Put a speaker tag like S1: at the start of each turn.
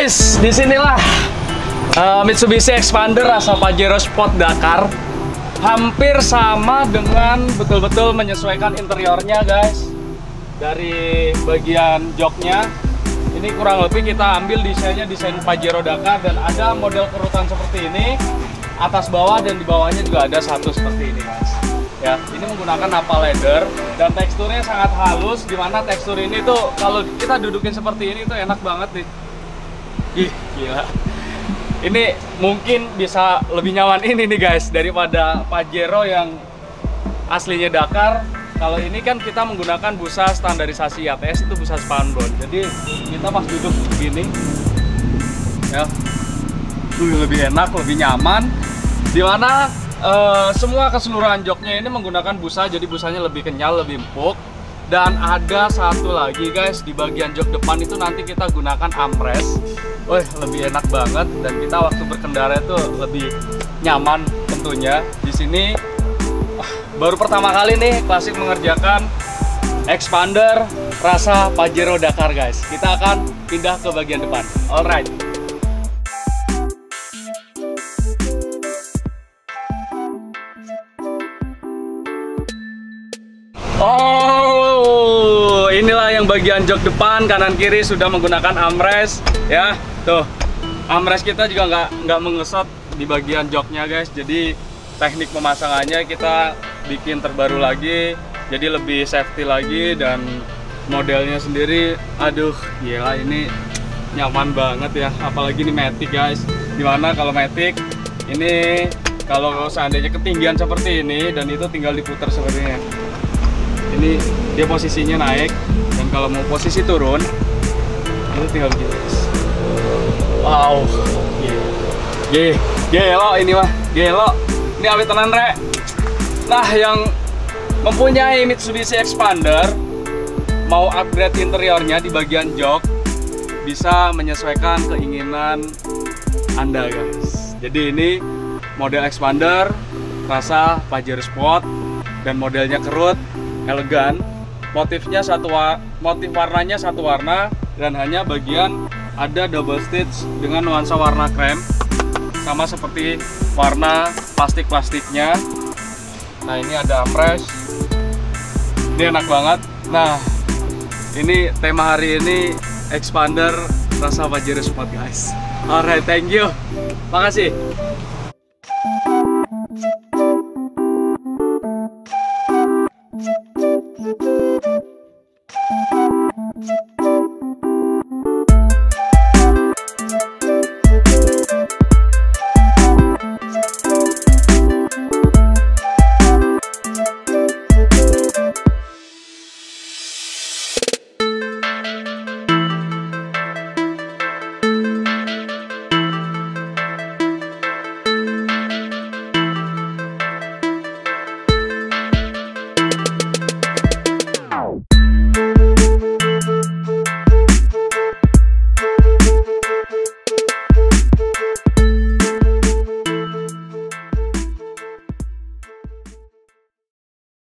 S1: guys, disinilah Mitsubishi Expander rasa Pajero Sport Dakar. Hampir sama dengan betul-betul menyesuaikan interiornya guys. Dari bagian joknya, ini kurang lebih kita ambil desainnya desain Pajero Dakar. Dan ada model kerutan seperti ini, atas bawah dan di bawahnya juga ada satu seperti ini guys. Ya, ini menggunakan nappa leather dan teksturnya sangat halus, dimana tekstur ini tuh kalau kita dudukin seperti ini tuh enak banget nih. Ih, gila. Ini mungkin bisa lebih nyaman ini nih guys daripada Pajero yang aslinya Dakar. Kalau ini kan kita menggunakan busa standarisasi ATS, itu busa spunbond. Jadi kita pas duduk begini ya, lebih enak, lebih nyaman. Dimana semua keseluruhan joknya ini menggunakan busa, jadi busanya lebih kenyal, lebih empuk. Dan ada satu lagi guys, di bagian jok depan itu nanti kita gunakan armrest. Wih, lebih enak banget dan kita waktu berkendara itu lebih nyaman tentunya. Di sini baru pertama kali nih Klasik mengerjakan Expander rasa Pajero Dakar guys. Kita akan pindah ke bagian depan. Alright. Oh, inilah yang bagian jok depan, kanan kiri sudah menggunakan armrest ya. Tuh, armrest kita juga nggak mengesot di bagian joknya guys. Jadi teknik pemasangannya kita bikin terbaru lagi, jadi lebih safety lagi. Dan modelnya sendiri, aduh gila, ini nyaman banget ya. Apalagi ini Matic guys, dimana kalau Matic ini kalau seandainya ketinggian seperti ini dan itu tinggal diputar seperti ini. Ini dia posisinya naik, dan kalau mau posisi turun itu tinggal begini. Wow, gelo ini mah, gelo. Ini awet tenan rek. Nah, yang mempunyai Mitsubishi Expander mau upgrade interiornya di bagian jok, bisa menyesuaikan keinginan Anda guys. Jadi ini model Expander rasa Pajero Sport dan modelnya kerut, elegan. Motifnya motif warnanya satu warna, dan hanya bagian ada double stitch dengan nuansa warna krem, sama seperti warna plastiknya. Nah, ini ada armrest, ini enak banget. Nah, ini tema hari ini Expander rasa Pajero Sport guys. Alright, thank you, makasih.